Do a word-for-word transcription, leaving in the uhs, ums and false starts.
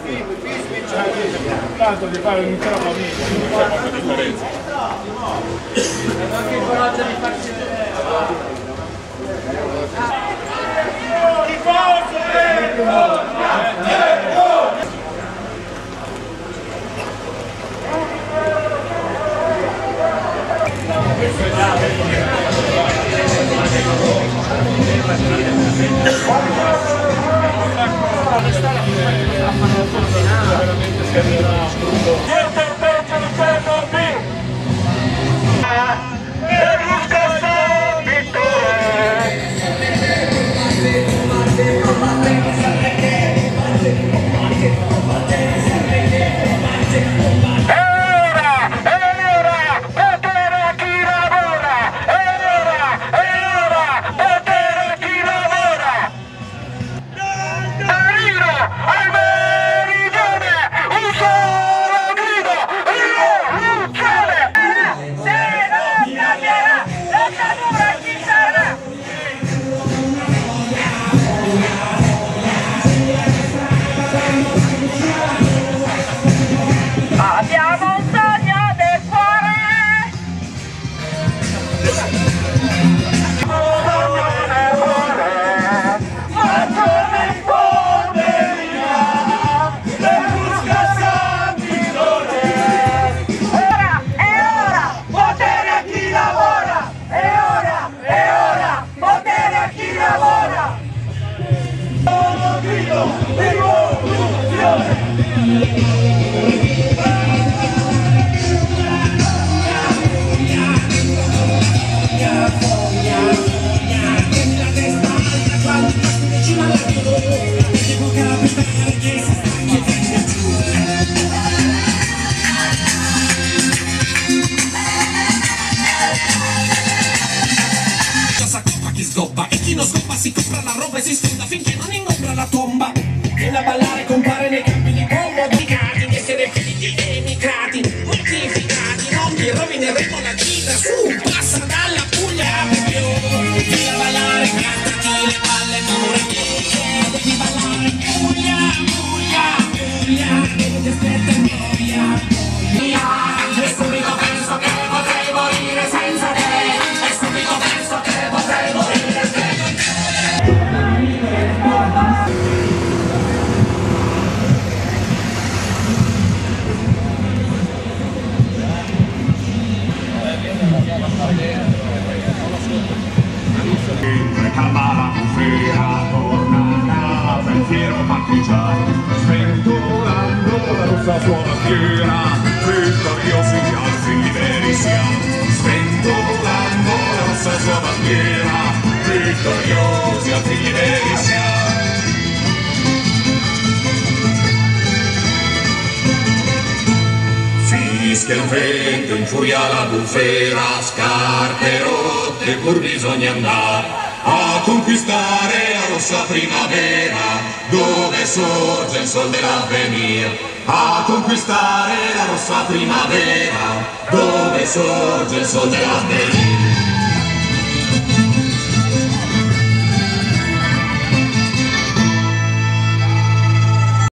Tanto di fare un'intera famiglia, non c'è molta differenza. Anche il coraggio di farci vedere. Veramente servirà brutto. E chi non scoppa si compra la roba e si sfonda finché non ingombra la tomba. Viene a ballare, compare nei campi di bomba. Di essere figli dei emigrati, mortificati, non ti rovineremo la vita. Su, passa dalla Puglia a Puglia. Vieni a ballare, cantati le palle mura. Vieni a ballare, Puglia, Puglia, Puglia. E ti aspetta in noia, noia. E subito penso che potrei morire senza te. E subito penso che potrei morire senza te. Calma la bufera, torna a pensiero partigiano, sventolando la rossa sua bandiera, vittoriosi alzi liberi siamo, sventolando la rossa sua bandiera, vittoriosi alzi liberi siamo. Fischia il vento, infuria la bufera, scarpe rotte, pur bisogna andare a conquistare la rossa primavera, dove sorge il sol dell'avvenire. A conquistare la rossa primavera, dove sorge il sol dell'avvenire.